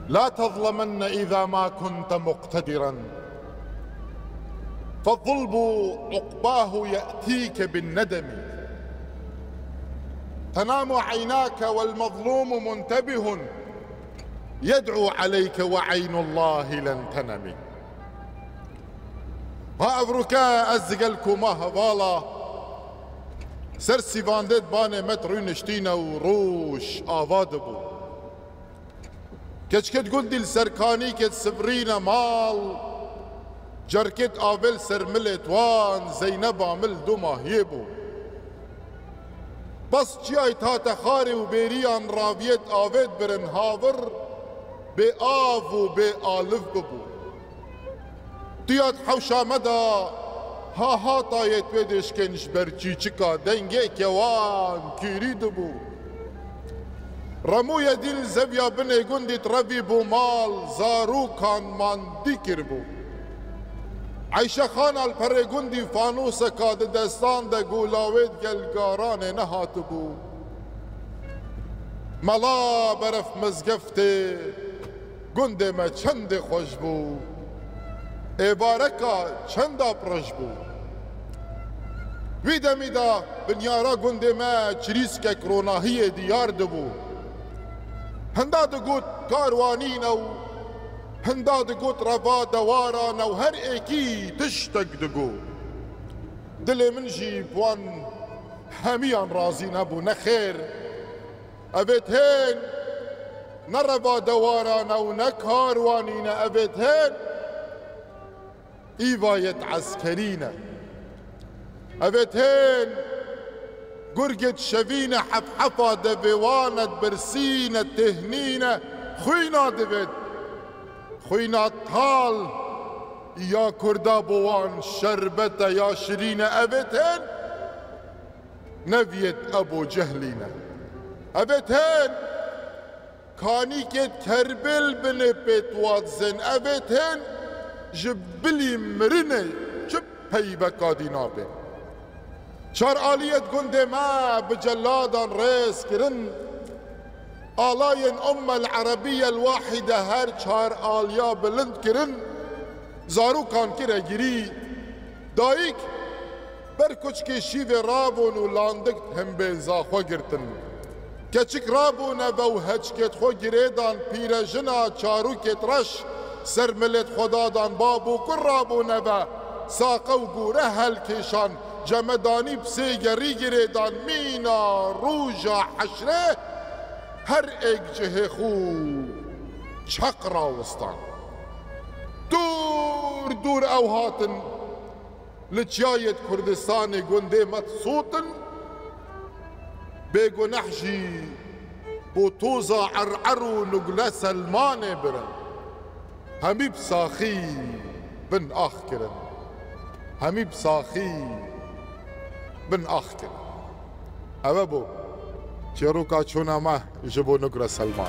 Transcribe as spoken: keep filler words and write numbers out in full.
لا تظلمن إذا ما كنت مقتدرا، فالظلم عقباه يأتيك بالندم. تنام عيناك والمظلوم منتبه، يدعو عليك وعين الله لن تنم. ها أفريكا أزقلكو ما هوالا سرسي فاندت باني مترو نشتينا وروش آواد بو. كشكت قلدي السركاني كت سفرينا مال، جركت آفل سرملت وان زينب عمل دو ماهيبو. بس جاي تاتا خاري وبيريان راويت آفت برن هاور بي آف و بي آلف ببو. تيات حوشا مدا ها ها تايت بدش كنش برچي چكا دنگه كوان كيري دبو. رمو يديل زبيا بني قندي تربي بو مال زارو كان ماندي كربو. عيشة خان الپره قندي فانوس كاد دستان دا قولاويد قلقاران نهاتبو. ملا برف مزقفته قندي ما چند خوشبو، عباركا چندا پرشبو. وی دمی دا بنیارا گنده ما چریس که کروناهی دیار دبو. هندا دگوت کاروانین و هندا دگوت روا دواران و هر ایکی تشتک دگو. دل من جی بوان همیان رازی نبو نخیر. اوید هین نروا دواران و نکاروانین اوید هین إيفاية عسكرينا. أبتين قرقة شفينة حفحفة دبوانة برسينة تهنينة خوينا دبت خوينا طال يا كردا بوان شربتة يا شرينة. أبتين نبيت أبو جهلينا. أبتين كاني كت كربل بني بيت واتزن. أبتين جبلي مرني جب هيبكا دينابي. شار آلية قندي ما بجلادان ريس كرن آلاين أم العربية الواحدة هر شار آليا بلند كرن زارو كان كرا جري دايك بركوش كي شيف رابون ولاندك هم بيزا خو گرتن. كچك رابون ابو هچكت خو گريدان پیرجنا چارو كت رش سرملت خدادان بابو كرابو نبا ساقو قوره هالكيشان جمداني بسيجري جريدان مينا روجا حشره هر ايك جهه خو چقرا وستان. دور دور اوهاتن لجاية كردستان قنده متصوتن بيقو نحجي بوتوزا عرعرو نقلا سلمان برن. همي بساخي بن اخ كرن همي بساخي بن اخ كرن. اوه بو چروكا چونا ما جبو نقرا سلمان.